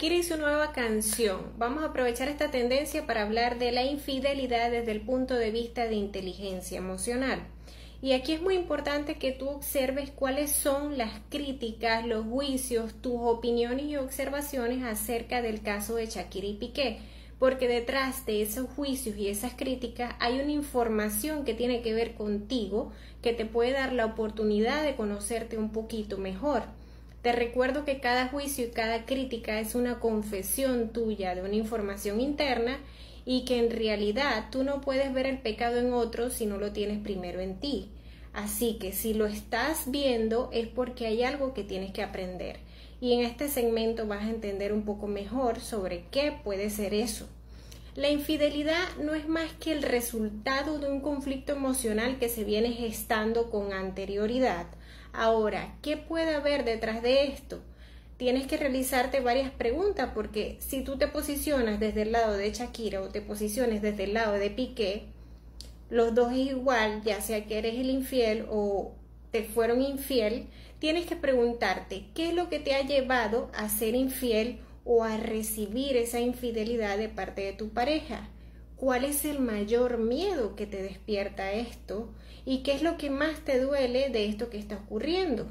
Shakira y su nueva canción. Vamos a aprovechar esta tendencia para hablar de la infidelidad desde el punto de vista de inteligencia emocional. Y aquí es muy importante que tú observes cuáles son las críticas, los juicios, tus opiniones y observaciones acerca del caso de Shakira y Piqué, porque detrás de esos juicios y esas críticas hay una información que tiene que ver contigo, que te puede dar la oportunidad de conocerte un poquito mejor. Te recuerdo que cada juicio y cada crítica es una confesión tuya de una información interna y que en realidad tú no puedes ver el pecado en otro si no lo tienes primero en ti. Así que si lo estás viendo es porque hay algo que tienes que aprender. Y en este segmento vas a entender un poco mejor sobre qué puede ser eso. La infidelidad no es más que el resultado de un conflicto emocional que se viene gestando con anterioridad. Ahora, ¿qué puede haber detrás de esto? Tienes que realizarte varias preguntas porque si tú te posicionas desde el lado de Shakira o te posiciones desde el lado de Piqué, los dos es igual, ya sea que eres el infiel o te fueron infiel, tienes que preguntarte qué es lo que te ha llevado a ser infiel o a recibir esa infidelidad de parte de tu pareja. ¿Cuál es el mayor miedo que te despierta esto? ¿Y qué es lo que más te duele de esto que está ocurriendo?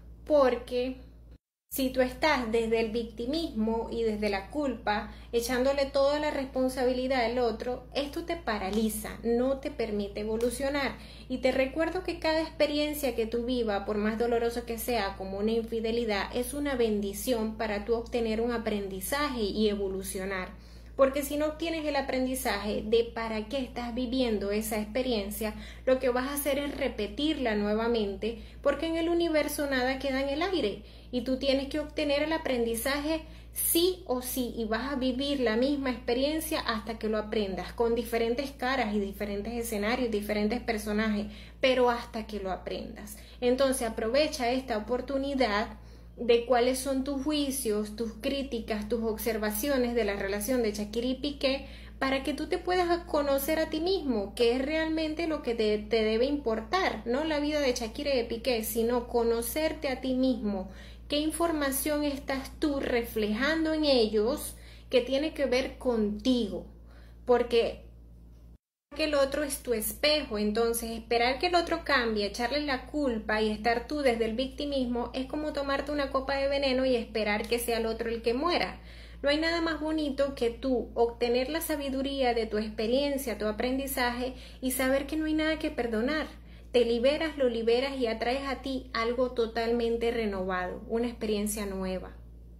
Porque si tú estás desde el victimismo y desde la culpa, echándole toda la responsabilidad al otro, esto te paraliza, no te permite evolucionar. Y te recuerdo que cada experiencia que tú vivas, por más doloroso que sea, como una infidelidad, es una bendición para tú obtener un aprendizaje y evolucionar. Porque si no obtienes el aprendizaje de para qué estás viviendo esa experiencia, lo que vas a hacer es repetirla nuevamente, porque en el universo nada queda en el aire y tú tienes que obtener el aprendizaje sí o sí y vas a vivir la misma experiencia hasta que lo aprendas, con diferentes caras y diferentes escenarios, diferentes personajes, pero hasta que lo aprendas. Entonces aprovecha esta oportunidad de cuáles son tus juicios, tus críticas, tus observaciones de la relación de Shakira y Piqué para que tú te puedas conocer a ti mismo, que es realmente lo que te debe importar, no la vida de Shakira y de Piqué, sino conocerte a ti mismo. ¿Qué información estás tú reflejando en ellos que tiene que ver contigo? Porque el otro es tu espejo, entonces esperar que el otro cambie, echarle la culpa y estar tú desde el victimismo es como tomarte una copa de veneno y esperar que sea el otro el que muera. No hay nada más bonito que tú obtener la sabiduría de tu experiencia, tu aprendizaje y saber que no hay nada que perdonar. Te liberas, lo liberas y atraes a ti algo totalmente renovado, una experiencia nueva.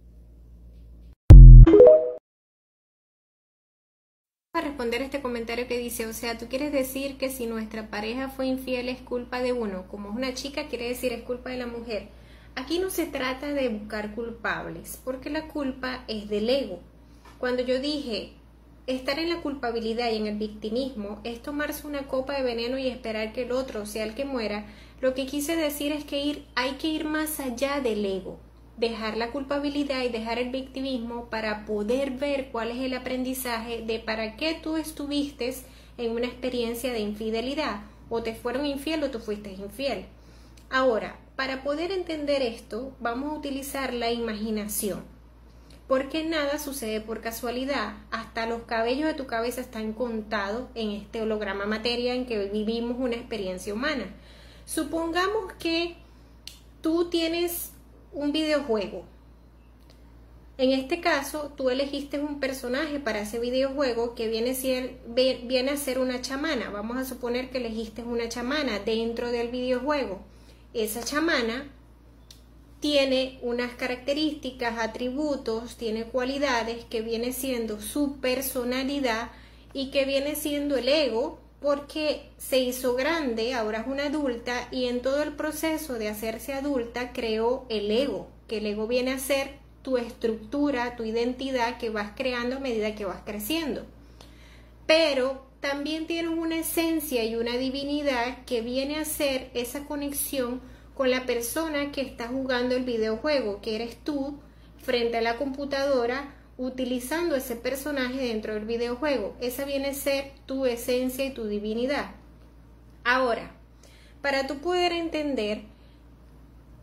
A responder este comentario que dice, o sea, tú quieres decir que si nuestra pareja fue infiel es culpa de uno, como es una chica quiere decir es culpa de la mujer. Aquí no se trata de buscar culpables, porque la culpa es del ego. Cuando yo dije estar en la culpabilidad y en el victimismo es tomarse una copa de veneno y esperar que el otro sea el que muera, lo que quise decir es que hay que ir más allá del ego. Dejar la culpabilidad y dejar el victimismo para poder ver cuál es el aprendizaje de para qué tú estuviste en una experiencia de infidelidad, o te fueron infiel o tú fuiste infiel. Ahora, para poder entender esto, vamos a utilizar la imaginación, porque nada sucede por casualidad, hasta los cabellos de tu cabeza están contados en este holograma materia en que vivimos una experiencia humana. Supongamos que tú tienes un videojuego. En este caso, tú elegiste un personaje para ese videojuego que viene a ser una chamana. Vamos a suponer que elegiste una chamana dentro del videojuego. Esa chamana tiene unas características, atributos, tiene cualidades que viene siendo su personalidad y que viene siendo el ego, porque se hizo grande, ahora es una adulta y en todo el proceso de hacerse adulta creó el ego, que el ego viene a ser tu estructura, tu identidad que vas creando a medida que vas creciendo. Pero también tienes una esencia y una divinidad que viene a ser esa conexión con la persona que está jugando el videojuego, que eres tú frente a la computadora, utilizando ese personaje dentro del videojuego. Esa viene a ser tu esencia y tu divinidad. Ahora, para tú poder entender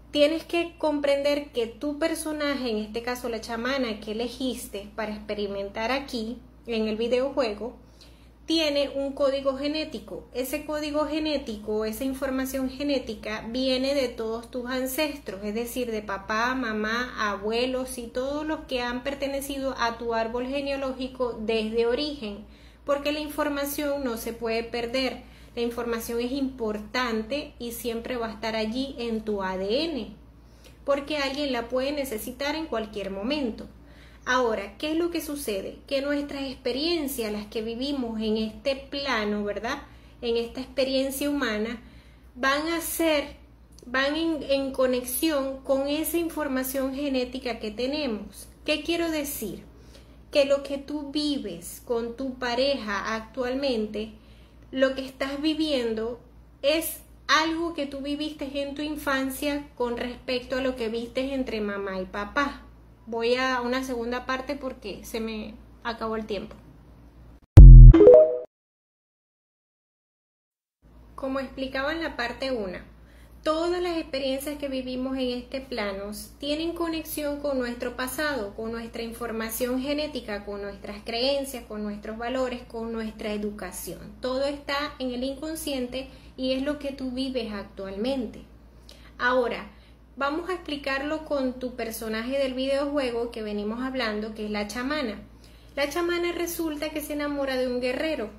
tienes que comprender que tu personaje, en este caso la chamana que elegiste para experimentar aquí en el videojuego, tiene un código genético. Ese código genético, esa información genética viene de todos tus ancestros, es decir, de papá, mamá, abuelos y todos los que han pertenecido a tu árbol genealógico desde origen, porque la información no se puede perder. La información es importante y siempre va a estar allí en tu ADN, porque alguien la puede necesitar en cualquier momento. Ahora, ¿qué es lo que sucede? Que nuestras experiencias, las que vivimos en este plano, ¿verdad? En esta experiencia humana, van en conexión con esa información genética que tenemos. ¿Qué quiero decir? Que lo que tú vives con tu pareja actualmente, lo que estás viviendo es algo que tú viviste en tu infancia con respecto a lo que viste entre mamá y papá. Voy a una segunda parte porque se me acabó el tiempo. Como explicaba en la parte 1, todas las experiencias que vivimos en este plano tienen conexión con nuestro pasado, con nuestra información genética, con nuestras creencias, con nuestros valores, con nuestra educación. Todo está en el inconsciente y es lo que tú vives actualmente. Ahora, vamos a explicarlo con tu personaje del videojuego que venimos hablando, que es la chamana. La chamana resulta que se enamora de un guerrero.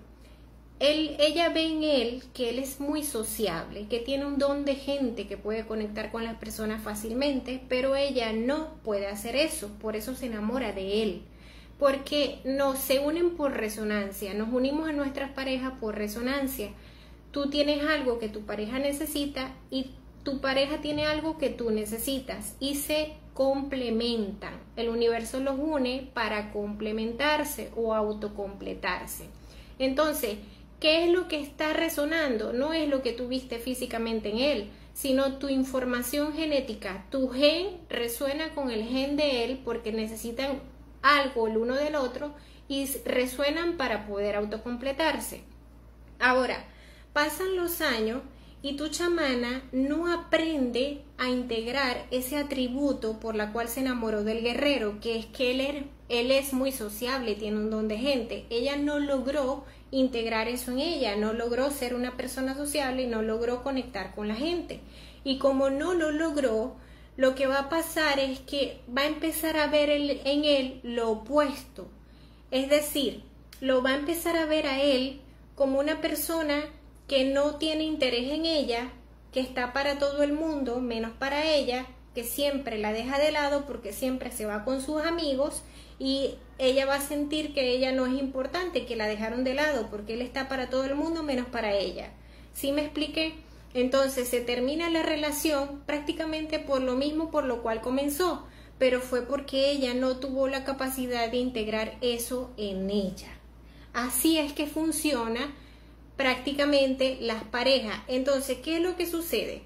Ella ve en él que él es muy sociable, que tiene un don de gente, que puede conectar con las personas fácilmente, pero ella no puede hacer eso, por eso se enamora de él. Porque se unen por resonancia, nos unimos a nuestras parejas por resonancia. Tú tienes algo que tu pareja necesita y tu pareja tiene algo que tú necesitas y se complementan. El universo los une para complementarse o autocompletarse. Entonces, ¿qué es lo que está resonando? No es lo que tú viste físicamente en él, sino tu información genética. Tu gen resuena con el gen de él porque necesitan algo el uno del otro y resuenan para poder autocompletarse. Ahora, pasan los años y tu chamana no aprende a integrar ese atributo por la cual se enamoró del guerrero, que es que él es muy sociable, tiene un don de gente. Ella no logró integrar eso en ella, no logró ser una persona sociable y no logró conectar con la gente. Y como no lo logró, lo que va a pasar es que va a empezar a ver en él lo opuesto. Es decir, lo va a empezar a ver a él como una persona que no tiene interés en ella, que está para todo el mundo, menos para ella, que siempre la deja de lado porque siempre se va con sus amigos y ella va a sentir que ella no es importante, que la dejaron de lado porque él está para todo el mundo menos para ella. ¿Sí me expliqué? Entonces se termina la relación prácticamente por lo mismo por lo cual comenzó, pero fue porque ella no tuvo la capacidad de integrar eso en ella. Así es que funciona prácticamente las parejas. Entonces, ¿qué es lo que sucede?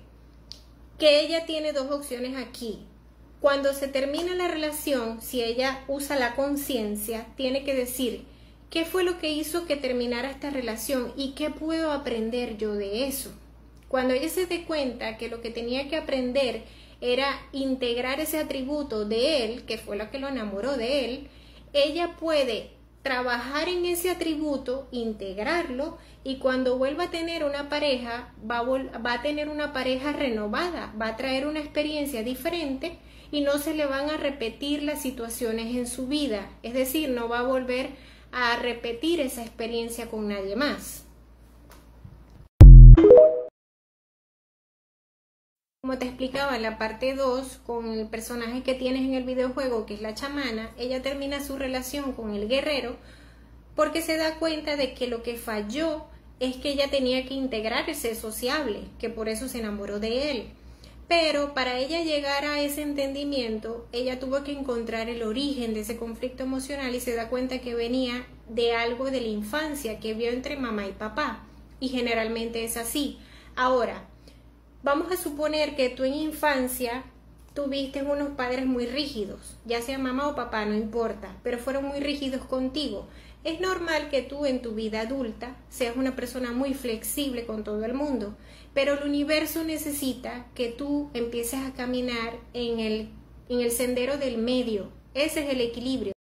Que ella tiene dos opciones aquí. Cuando se termina la relación, si ella usa la conciencia, tiene que decir, ¿qué fue lo que hizo que terminara esta relación y qué puedo aprender yo de eso? Cuando ella se dé cuenta que lo que tenía que aprender era integrar ese atributo de él, que fue lo que lo enamoró de él, ella puede trabajar en ese atributo, integrarlo, y cuando vuelva a tener una pareja, va a tener una pareja renovada, va a traer una experiencia diferente y no se le van a repetir las situaciones en su vida. Es decir, no va a volver a repetir esa experiencia con nadie más. Como te explicaba en la parte 2, con el personaje que tienes en el videojuego, que es la chamana, ella termina su relación con el guerrero porque se da cuenta de que lo que falló es que ella tenía que integrar ese sociable, que por eso se enamoró de él. Pero para ella llegar a ese entendimiento, ella tuvo que encontrar el origen de ese conflicto emocional y se da cuenta que venía de algo de la infancia que vio entre mamá y papá. Y generalmente es así. Ahora, vamos a suponer que tú en infancia tuviste unos padres muy rígidos, ya sea mamá o papá, no importa, pero fueron muy rígidos contigo. Es normal que tú en tu vida adulta seas una persona muy flexible con todo el mundo, pero el universo necesita que tú empieces a caminar en el sendero del medio. Ese es el equilibrio.